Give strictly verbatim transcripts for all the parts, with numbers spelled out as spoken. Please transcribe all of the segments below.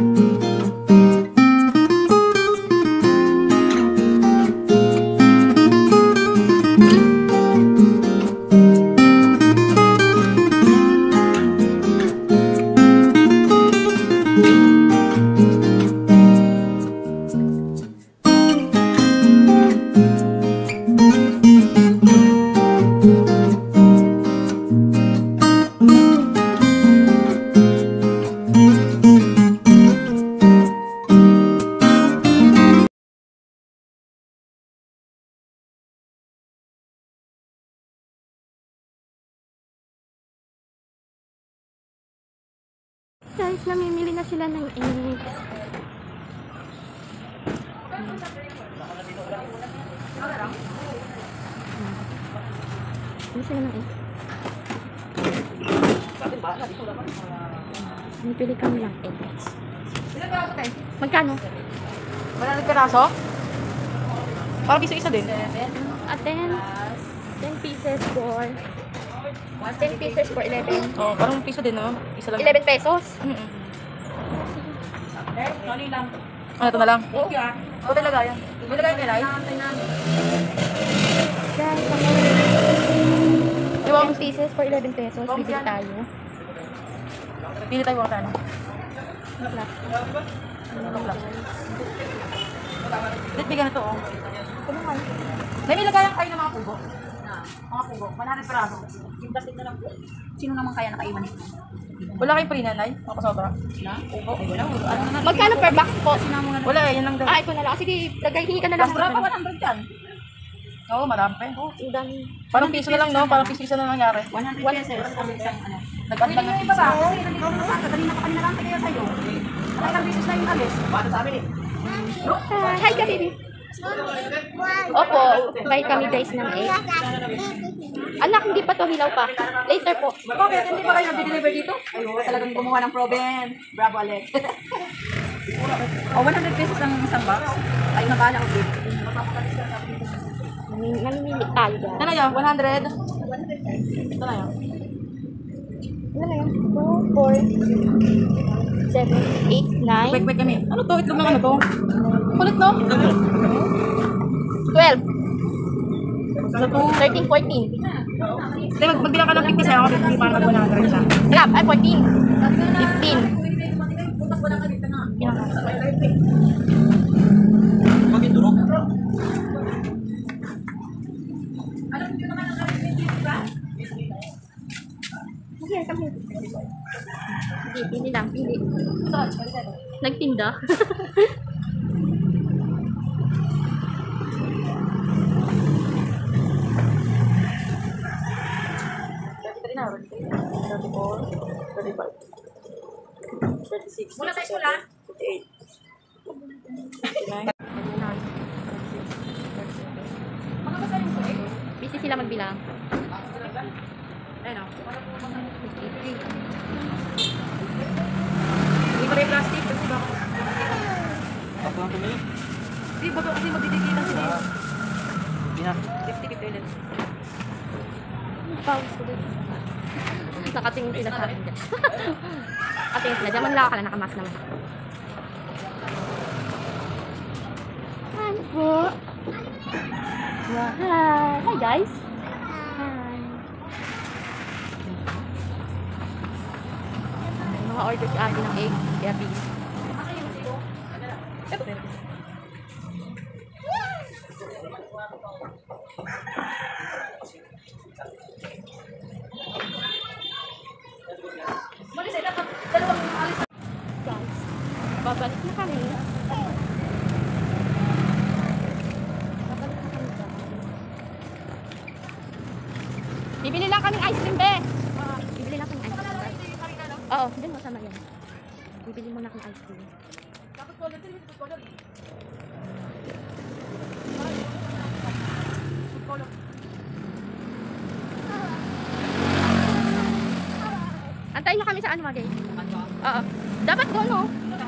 Guys, namimili na sila ng eggs. Ano sila ng eggs? Namipili kami ng eggs. Magkano? Wala nang piraso? Parang piso isa din. At ten, ten pieces for ten pieces for eleven. Oo, oh, parang piso din, no? Isa lang. eleven pesos? Mm-mm. Ano, ito na lang? Oo. Ito talaga yan. Ito talaga yung kilay? Guys, ten pieces for eleven pesos. Bibili tayo. Pili tayo kung saan. Dito bigyan ito, oh. Kumuhan. May nilagayan kayo ng mga pugo. Mga pugo. one hundred peraso. Simple-simple na lang po. Sino naman kaya nakaiwan nito? Wala kayong pre-nanay? Mga pasobra? Na? Pugo? Wala. Ano na? Magkano per box po? Wala, yan lang daw. Ah, ito na lang. Sige, lagay, hingi ka na lang. Bastra pa one hundred dyan. Oo, marami. Oh, ang dami. Parang piso na lang, no? Parang piso isa na nangyari. one hundred pesos ang isang ano. Nag-antang ng Iba ba? Kasi nandito na sa kanina pa kanina lang kaya sa'yo. Ilang beses na yung alis. Paano sa amin eh? Ah, hi ka, baby. Opo, buy kami guys ng egg. Anak, hindi pa to, hilaw pa. Later po. Bakit? Hindi ba kayo nag-deliver dito? Ayun, talagang gumawa ng proben. Bravo, Alex. O, one hundred pesos ang isang box. Ay, nabala ko dito. Namim- Namimili tayo guys. Ano yun? one hundred? Ito na yun. Ano na yun? two, four, seven, eight, nine, Wait, wait kami. Ano to? Itlog ng ano to? Kulit, no? twelve, Sa to. thirteen, fourteen. Hindi, mag magbilang ka ng pink kasi ako. Hindi pa naman one hundred siya. Crap, ay fourteen, fifteen. Sige, come here. Sige, pili lang, pili. Nagtinda. thirty-three na. thirty-four, thirty-five, thirty-six, Muna tayo pula. fifty-eight, fifty-nine, Busy sila magbilang. ayun o. fifty-three. Hindi pa rin plastic kasi baka. Ako lang tumili? Hindi, baka kasi magdidigitan sila yun. Hindi na. fifty, fifty ulit. Pause ko din. Nakatingin sila sa akin guys. Nakatingin sila. Diyan lang ka lang, nakamask naman. Ano po? Hi! Hi guys! Hi! Mga order si Adi ng egg. Kaya please. Ito meron. Guys, babalik na kami. Babalik na kami guys. Bibili lang kaming ice cream, be! Bibili lang kaming ice cream. Oo, dyan mo sama yan. Bibili mo na kaming ice cream. Antayin nyo kami sa ano, Magay? Oo. Dapat doon, no?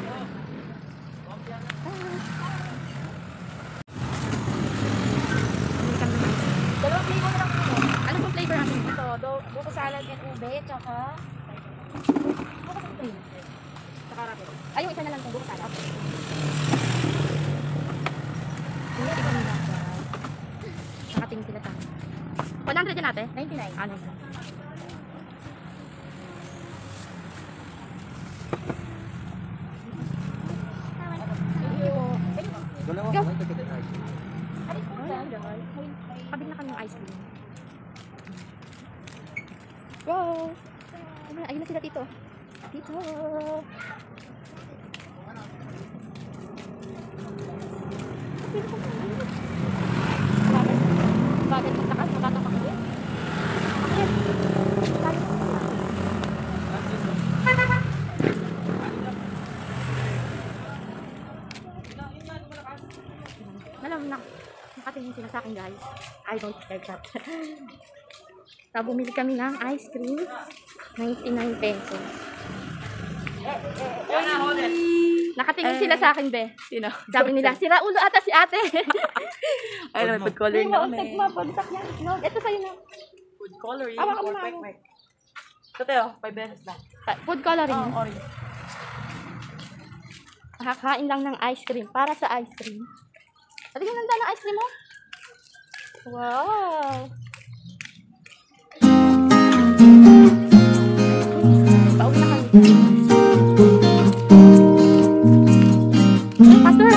Dalawang flavor na lang po. Ano pong flavor natin? Ito, do- buko salad and ube, tsaka... Tsaka rapi. Ay, yung isa na lang kung bukas sana. Hindi, ito nila. Nakatingin sila sa akin. one hundred yan ate? ninety-nine. Ah, ninety-nine. Go. Pabig na kami ng ice cream. Go! Ayun na sila tito. Tito! Bakit magtakas? Magtatapak ko yun? Alam na, nakatingin sila sa akin guys. I don't care that. Tapos bumili kami ng ice cream. ninety-nine pesos. Nakatingin sila sa akin, be. Sino? Sabi nila, sira ulo ata si ate. Ay, may food coloring na kami. Bagsak yan. No, ito sa'yo na. Food coloring. Awa ka or muna. quick quick. Ito tayo, five beses lang. Food coloring. Oh, orange. Nakakain lang ng ice cream. Para sa ice cream. Pati yung nanda ng ice cream mo? Wow! Pauwi na kami. Pastor!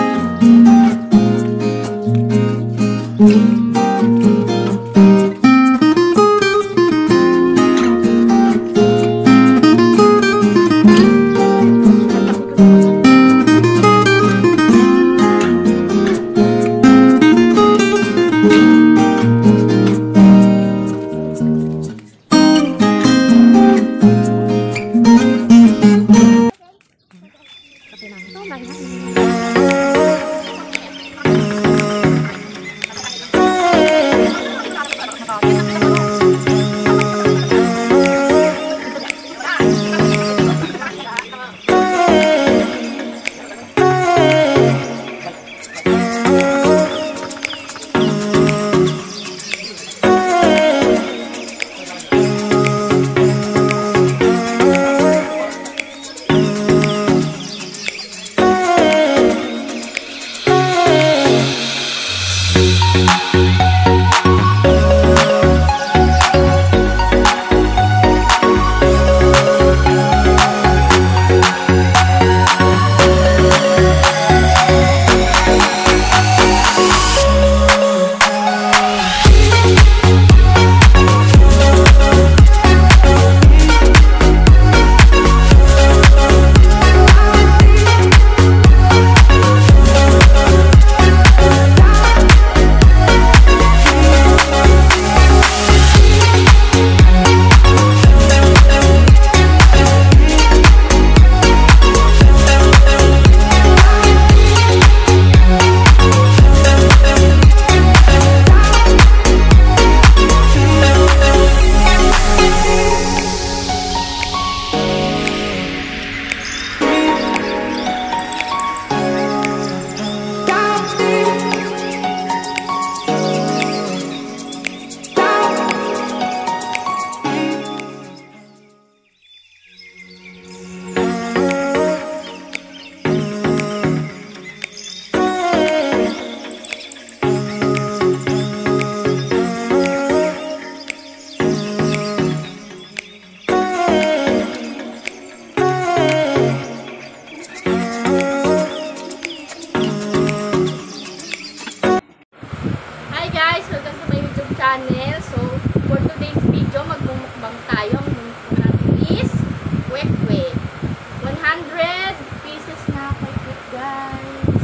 channel. So, for today's video, magmumukbang tayo. Ang mukbang is kwek-kwek. one hundred pieces na kwek-kwek, guys.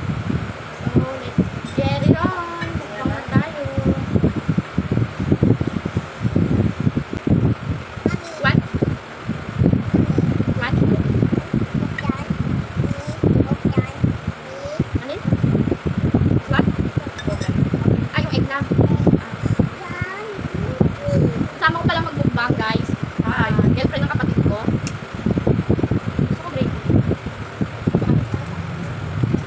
So, let's get it on. Mukbang na tayo. What? What? Ano yun? What? Ay, yung egg na. Kasama ko pala magbukbang, guys. Ah, girlfriend ng kapatid ko. Gusto ko break.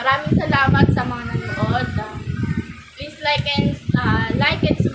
Maraming salamat sa mga nanonood. Uh, please like and uh, like and subscribe